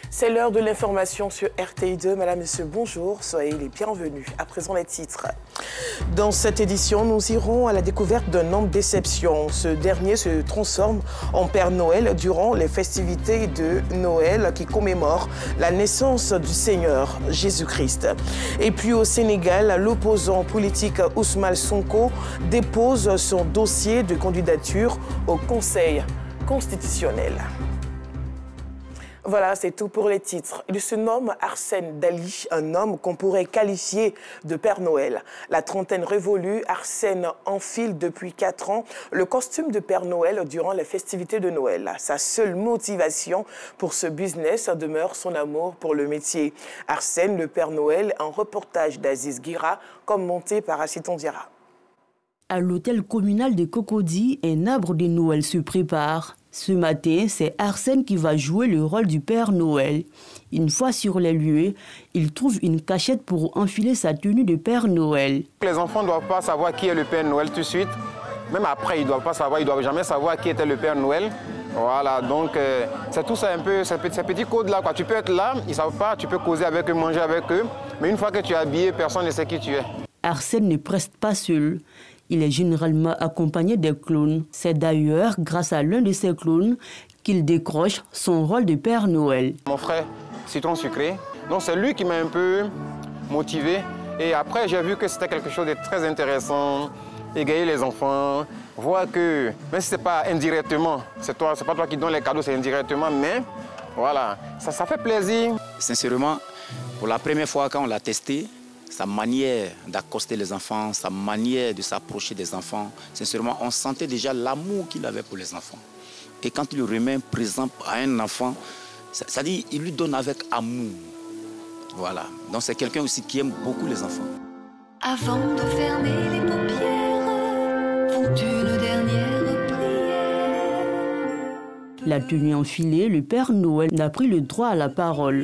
C'est l'heure de l'information sur RTI2. Madame, Monsieur, bonjour, soyez les bienvenus. À présent, les titres. Dans cette édition, nous irons à la découverte d'un homme d'exception. Ce dernier se transforme en Père Noël durant les festivités de Noël qui commémorent la naissance du Seigneur Jésus-Christ. Et puis au Sénégal, l'opposant politique Ousmane Sonko dépose son dossier de candidature au Conseil constitutionnel. Voilà, c'est tout pour les titres. Il se nomme Arsène Dali, un homme qu'on pourrait qualifier de Père Noël. La trentaine révolue, Arsène enfile depuis 4 ans le costume de Père Noël durant les festivités de Noël. Sa seule motivation pour ce business demeure son amour pour le métier. Arsène, le Père Noël, un reportage d'Aziz Guira, commenté par Aciton Diarra. À l'hôtel communal de Cocody, un arbre de Noël se prépare. Ce matin, c'est Arsène qui va jouer le rôle du Père Noël. Une fois sur les lieux, il trouve une cachette pour enfiler sa tenue de Père Noël. Les enfants ne doivent pas savoir qui est le Père Noël tout de suite. Même après, ils ne doivent pas savoir, ils ne doivent jamais savoir qui était le Père Noël. Voilà, donc c'est tout ça un peu, ces petits codes-là. Tu peux être là, ils ne savent pas, tu peux causer avec eux, manger avec eux. Mais une fois que tu es habillé, personne ne sait qui tu es. Arsène ne reste pas seul. Il est généralement accompagné des clowns. C'est d'ailleurs grâce à l'un de ces clowns qu'il décroche son rôle de Père Noël. Mon frère, Citron Sucré, donc c'est lui qui m'a un peu motivé. Et après, j'ai vu que c'était quelque chose de très intéressant, égayer les enfants, voir que, même si ce n'est pas indirectement, c'est pas toi qui donnes les cadeaux, c'est indirectement, mais voilà, ça fait plaisir. Sincèrement, pour la première fois quand on l'a testé, sa manière d'accoster les enfants, sa manière de s'approcher des enfants, sincèrement, on sentait déjà l'amour qu'il avait pour les enfants. Et quand il le remet présent à un enfant, ça dit, il lui donne avec amour. Voilà. Donc c'est quelqu'un aussi qui aime beaucoup les enfants. Avant de fermer les paupières, font une dernière prière. La tenue enfilée, le Père Noël n'a pris le droit à la parole.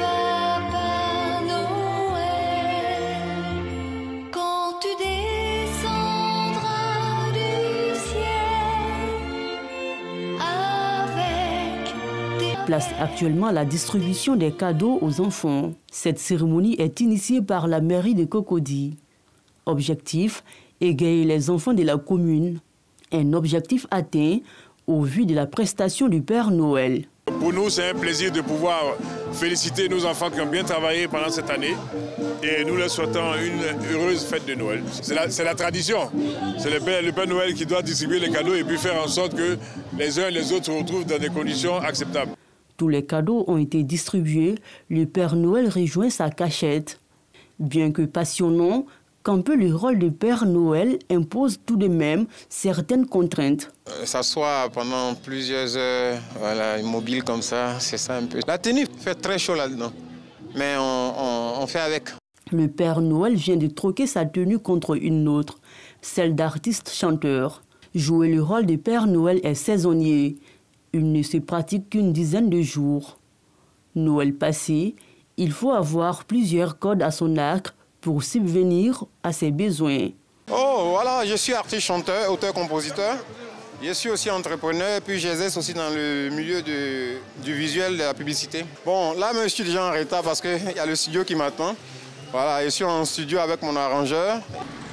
Place actuellement la distribution des cadeaux aux enfants. Cette cérémonie est initiée par la mairie de Cocody. Objectif, égayer les enfants de la commune. Un objectif atteint au vu de la prestation du Père Noël. Pour nous, c'est un plaisir de pouvoir féliciter nos enfants qui ont bien travaillé pendant cette année et nous leur souhaitons une heureuse fête de Noël. C'est la tradition. C'est le Père Noël qui doit distribuer les cadeaux et puis faire en sorte que les uns et les autres se retrouvent dans des conditions acceptables. Tous les cadeaux ont été distribués, le Père Noël rejoint sa cachette. Bien que passionnant, camper le rôle de Père Noël impose tout de même certaines contraintes. S'asseoir pendant plusieurs heures, voilà, immobile comme ça, c'est ça un peu. La tenue fait très chaud là-dedans, mais on fait avec. Le Père Noël vient de troquer sa tenue contre une autre, celle d'artiste-chanteur. Jouer le rôle de Père Noël est saisonnier. Il ne se pratique qu'une dizaine de jours. Noël passé, il faut avoir plusieurs cordes à son arc pour subvenir à ses besoins. Oh, voilà, je suis artiste-chanteur, auteur-compositeur. Je suis aussi entrepreneur, puis j'exerce aussi dans le milieu du visuel, de la publicité. Bon, là, je suis déjà en retard parce qu'il y a le studio qui m'attend. Voilà, je suis en studio avec mon arrangeur.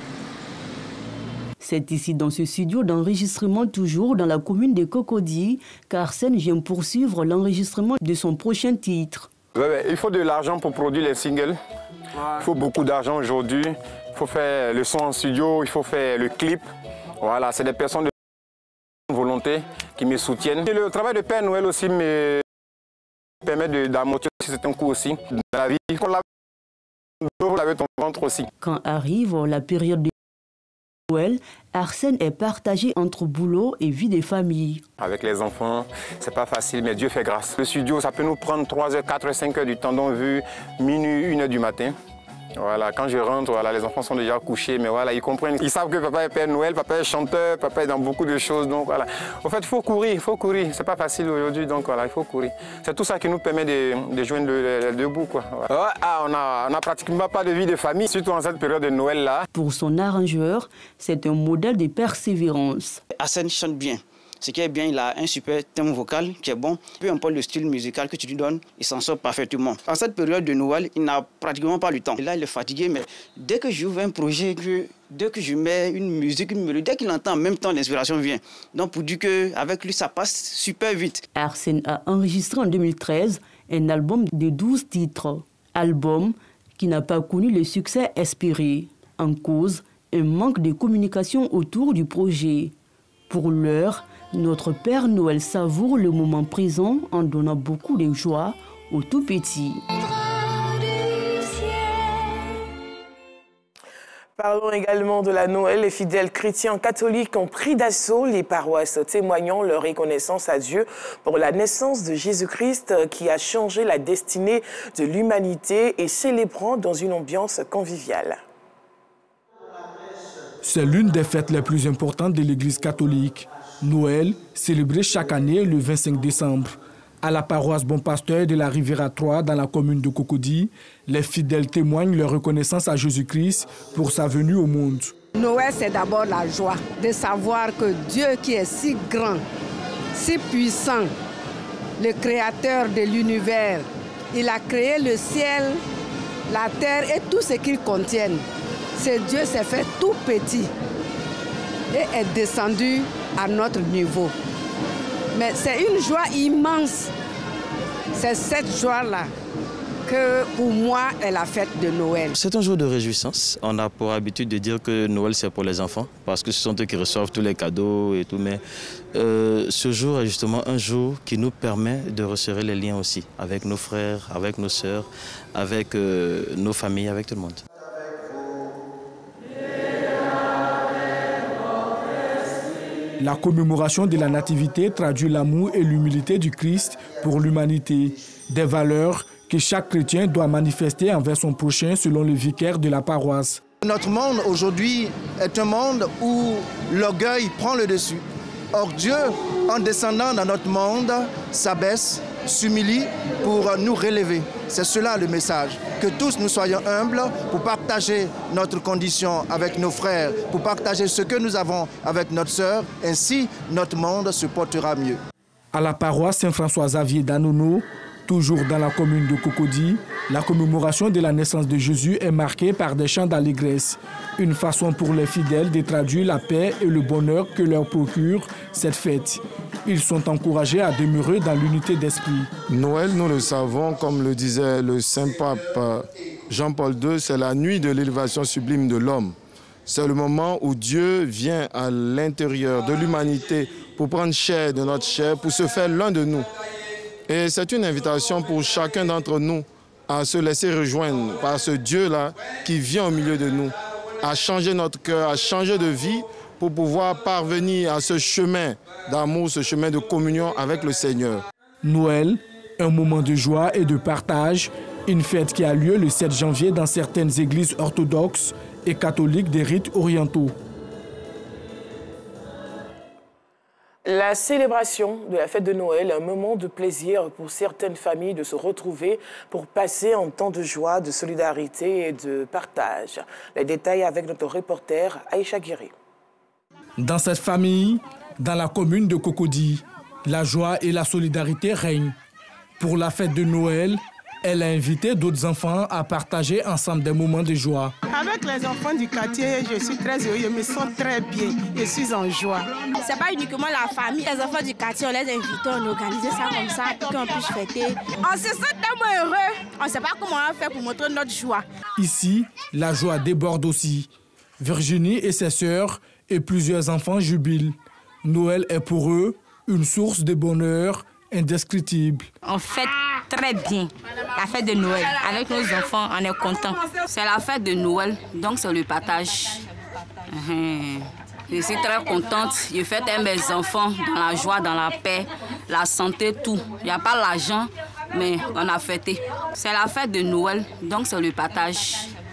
C'est ici, dans ce studio d'enregistrement, toujours dans la commune de Cocody, qu'Arsène vient poursuivre l'enregistrement de son prochain titre. Il faut de l'argent pour produire les singles. Il faut beaucoup d'argent aujourd'hui. Il faut faire le son en studio, il faut faire le clip. Voilà, c'est des personnes de volonté qui me soutiennent. Et le travail de Père Noël aussi me permet d'amortir certains coûts aussi dans la vie. Il faut laver ton ventre aussi. Quand arrive la période de Noël, Arsène est partagé entre boulot et vie de famille. Avec les enfants, c'est pas facile, mais Dieu fait grâce. Le studio, ça peut nous prendre 3 heures, 4 heures, 5 heures du temps, donc vu minuit, 1 heure du matin. Voilà, quand je rentre, voilà, les enfants sont déjà couchés, mais voilà, ils comprennent. Ils savent que papa est Père Noël, papa est chanteur, papa est dans beaucoup de choses, donc voilà. En fait, il faut courir, c'est pas facile aujourd'hui, donc voilà, il faut courir. C'est tout ça qui nous permet de joindre les deux bouts, quoi. Voilà. On a pratiquement pas de vie de famille, surtout en cette période de Noël-là. Pour son arrangeur, c'est un modèle de persévérance. Arsène chante bien. Ce qui est bien, il a un super thème vocal qui est bon. Peu importe le style musical que tu lui donnes, il s'en sort parfaitement. En cette période de Noël, il n'a pratiquement pas le temps. Et là, il est fatigué, mais dès que j'ouvre un projet, dès que je mets une musique, une mélodie, dès qu'il entend en même temps, l'inspiration vient. Donc pour dire qu'avec lui, ça passe super vite. Arsène a enregistré en 2013 un album de 12 titres. Album qui n'a pas connu le succès espéré. En cause, un manque de communication autour du projet. Pour l'heure, notre Père Noël savoure le moment présent en donnant beaucoup de joie aux tout-petits. Parlons également de la Noël. Les fidèles chrétiens catholiques ont pris d'assaut les paroisses, témoignant leur reconnaissance à Dieu pour la naissance de Jésus-Christ qui a changé la destinée de l'humanité et célébrant dans une ambiance conviviale. C'est l'une des fêtes les plus importantes de l'Église catholique. Noël, célébré chaque année le 25 décembre. À la paroisse Bon Pasteur de la Riviera 3, dans la commune de Cocody, les fidèles témoignent leur reconnaissance à Jésus-Christ pour sa venue au monde. Noël, c'est d'abord la joie de savoir que Dieu qui est si grand, si puissant, le créateur de l'univers, il a créé le ciel, la terre et tout ce qu'ils contiennent. C'est Dieu s'est fait tout petit et est descendu à notre niveau. Mais c'est une joie immense. C'est cette joie-là que pour moi est la fête de Noël. C'est un jour de réjouissance. On a pour habitude de dire que Noël c'est pour les enfants parce que ce sont eux qui reçoivent tous les cadeaux et tout. Mais ce jour est justement un jour qui nous permet de resserrer les liens aussi avec nos frères, avec nos sœurs, avec nos familles, avec tout le monde. La commémoration de la Nativité traduit l'amour et l'humilité du Christ pour l'humanité, des valeurs que chaque chrétien doit manifester envers son prochain selon le vicaire de la paroisse. Notre monde aujourd'hui est un monde où l'orgueil prend le dessus. Or Dieu, en descendant dans notre monde, s'abaisse, s'humilie pour nous relever. C'est cela le message, que tous nous soyons humbles pour partager notre condition avec nos frères, pour partager ce que nous avons avec notre sœur, ainsi notre monde se portera mieux. À la paroisse Saint-François-Xavier d'Anono, toujours dans la commune de Cocody, la commémoration de la naissance de Jésus est marquée par des chants d'allégresse. Une façon pour les fidèles de traduire la paix et le bonheur que leur procure cette fête. Ils sont encouragés à demeurer dans l'unité d'esprit. Noël, nous le savons, comme le disait le Saint-Pape Jean-Paul II, c'est la nuit de l'élévation sublime de l'homme. C'est le moment où Dieu vient à l'intérieur de l'humanité pour prendre chair de notre chair, pour se faire l'un de nous. Et c'est une invitation pour chacun d'entre nous à se laisser rejoindre par ce Dieu-là qui vient au milieu de nous, à changer notre cœur, à changer de vie pour pouvoir parvenir à ce chemin d'amour, ce chemin de communion avec le Seigneur. Noël, un moment de joie et de partage, une fête qui a lieu le 7 janvier dans certaines églises orthodoxes et catholiques des rites orientaux. La célébration de la fête de Noël est un moment de plaisir pour certaines familles de se retrouver pour passer un temps de joie, de solidarité et de partage. Les détails avec notre reporter Aïcha Guiri. Dans cette famille, dans la commune de Cocody, la joie et la solidarité règnent. Pour la fête de Noël, elle a invité d'autres enfants à partager ensemble des moments de joie. Avec les enfants du quartier, je suis très heureux, je me sens très bien, je suis en joie. C'est pas uniquement la famille, les enfants du quartier, on les invite, on organise ça comme ça pour qu'on puisse fêter. On se sent tellement heureux, on ne sait pas comment on va faire pour montrer notre joie. Ici, la joie déborde aussi. Virginie et ses sœurs et plusieurs enfants jubilent. Noël est pour eux une source de bonheur indescriptible. On fête très bien la fête de Noël. Avec nos enfants, on est contents. C'est la fête de Noël, donc c'est le partage. Je suis très contente. Je fête mes enfants dans la joie, dans la paix, la santé, tout. Il n'y a pas l'argent, mais on a fêté. C'est la fête de Noël, donc c'est le partage.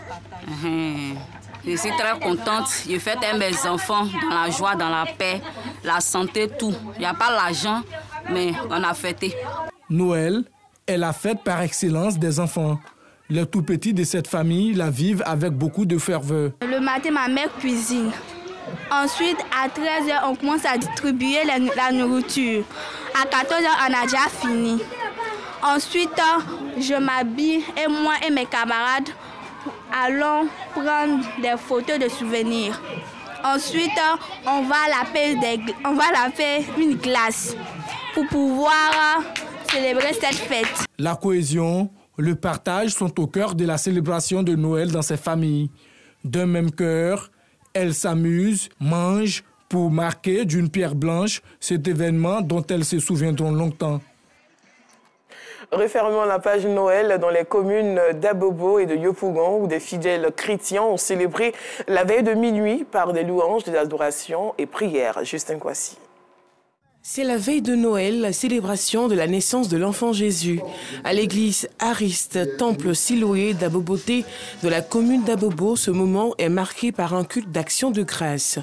Je suis très contente. Je fête mes enfants dans la joie, dans la paix, la santé, tout. Il n'y a pas l'argent, mais on a fêté. Noël est la fête par excellence des enfants. Les tout-petits de cette famille la vivent avec beaucoup de ferveur. Le matin, ma mère cuisine. On Ensuite, à 13h, on commence à distribuer la nourriture. À 14h, on a déjà fini. Ensuite, je m'habille et moi et mes camarades allons prendre des photos de souvenirs. Ensuite, on va laver une glace pour pouvoir célébrer cette fête. La cohésion, le partage sont au cœur de la célébration de Noël dans ces familles. D'un même cœur, elles s'amusent, mangent pour marquer d'une pierre blanche cet événement dont elles se souviendront longtemps. Refermons la page Noël dans les communes d'Abobo et de Yopougon où des fidèles chrétiens ont célébré la veille de minuit par des louanges, des adorations et prières. Justin Kwasi. C'est la veille de Noël, célébration de la naissance de l'enfant Jésus. À l'église Ariste, temple Siloé d'Aboboté de la commune d'Abobo, ce moment est marqué par un culte d'action de grâce.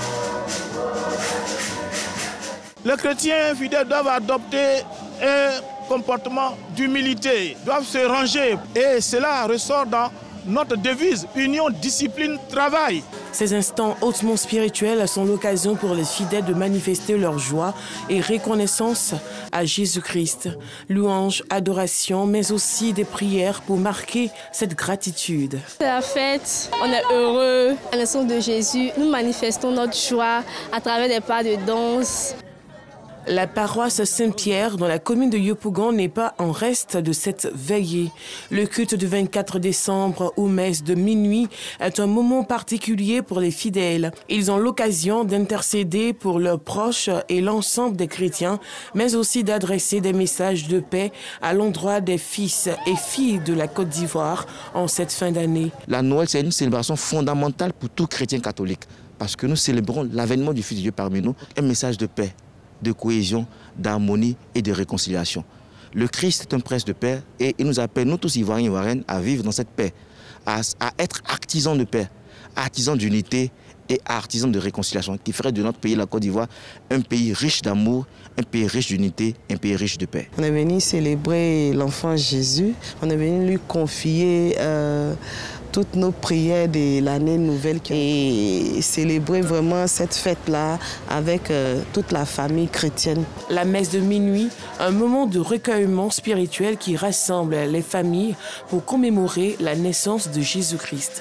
Les chrétiens fidèles doivent adopter un comportement d'humilité, doivent se ranger. Et cela ressort dans notre devise, union, discipline, travail. Ces instants hautement spirituels sont l'occasion pour les fidèles de manifester leur joie et reconnaissance à Jésus-Christ. Louange, adoration, mais aussi des prières pour marquer cette gratitude. C'est la fête, on est heureux. À la naissance de Jésus, nous manifestons notre joie à travers des pas de danse. La paroisse Saint-Pierre, dans la commune de Yopougon, n'est pas en reste de cette veillée. Le culte du 24 décembre ou messe de minuit est un moment particulier pour les fidèles. Ils ont l'occasion d'intercéder pour leurs proches et l'ensemble des chrétiens, mais aussi d'adresser des messages de paix à l'endroit des fils et filles de la Côte d'Ivoire en cette fin d'année. La Noël, c'est une célébration fondamentale pour tout chrétien catholique, parce que nous célébrons l'avènement du Fils de Dieu parmi nous, un message de paix, de cohésion, d'harmonie et de réconciliation. Le Christ est un prince de paix et il nous appelle, nous tous Ivoiriens et Ivoiriennes, à vivre dans cette paix, à être artisans de paix, artisans d'unité et artisans de réconciliation, qui ferait de notre pays, la Côte d'Ivoire, un pays riche d'amour, un pays riche d'unité, un pays riche de paix. On est venu célébrer l'enfant Jésus, on est venu lui confier toutes nos prières de l'année nouvelle et célébrer vraiment cette fête-là avec toute la famille chrétienne. La messe de minuit, un moment de recueillement spirituel qui rassemble les familles pour commémorer la naissance de Jésus-Christ.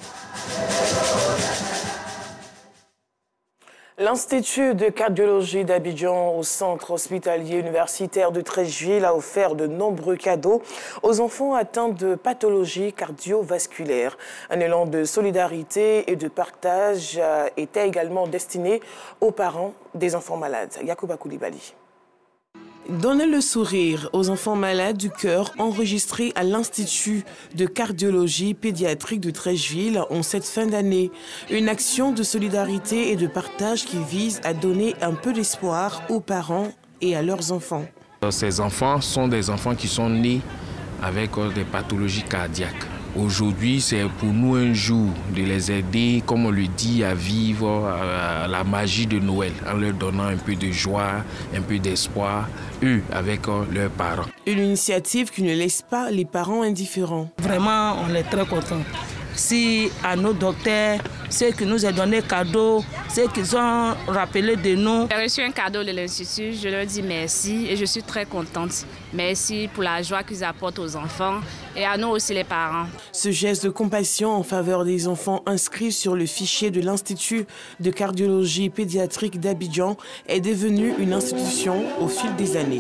L'Institut de cardiologie d'Abidjan au centre hospitalier universitaire de Treichville a offert de nombreux cadeaux aux enfants atteints de pathologies cardiovasculaires. Un élan de solidarité et de partage était également destiné aux parents des enfants malades. Yacouba Koulibaly. Donner le sourire aux enfants malades du cœur enregistrés à l'Institut de cardiologie pédiatrique de Treichville en cette fin d'année. Une action de solidarité et de partage qui vise à donner un peu d'espoir aux parents et à leurs enfants. Ces enfants sont des enfants qui sont nés avec des pathologies cardiaques. Aujourd'hui, c'est pour nous un jour de les aider, comme on le dit, à vivre la magie de Noël, en leur donnant un peu de joie, un peu d'espoir, eux, avec leurs parents. Une initiative qui ne laisse pas les parents indifférents. Vraiment, on est très contents. Si à nos docteurs, ceux qui nous ont donné cadeaux, ceux qui ont rappelé de nous. J'ai reçu un cadeau de l'Institut, je leur dis merci et je suis très contente. Merci pour la joie qu'ils apportent aux enfants et à nous aussi les parents. Ce geste de compassion en faveur des enfants inscrits sur le fichier de l'Institut de cardiologie pédiatrique d'Abidjan est devenu une institution au fil des années.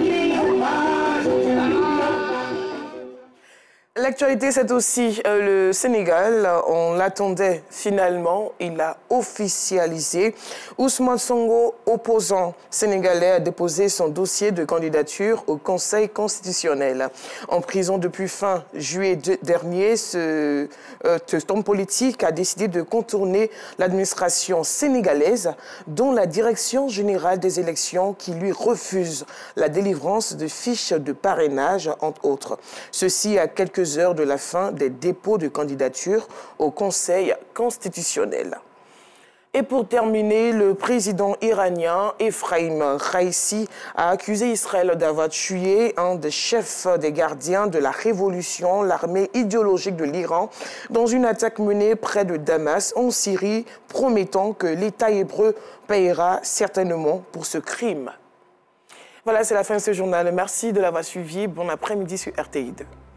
L'actualité, c'est aussi le Sénégal. On l'attendait finalement. Il a officialisé. Ousmane Sonko, opposant sénégalais, a déposé son dossier de candidature au Conseil constitutionnel. En prison depuis fin juillet dernier, ce homme politique a décidé de contourner l'administration sénégalaise, dont la Direction générale des élections qui lui refuse la délivrance de fiches de parrainage, entre autres. Ceci à quelques heures de la fin des dépôts de candidature au Conseil constitutionnel. Et pour terminer, le président iranien Ephraim Raisi a accusé Israël d'avoir tué un des chefs des gardiens de la révolution, l'armée idéologique de l'Iran, dans une attaque menée près de Damas, en Syrie, promettant que l'État hébreu payera certainement pour ce crime. Voilà, c'est la fin de ce journal. Merci de l'avoir suivi. Bon après-midi sur RTI2.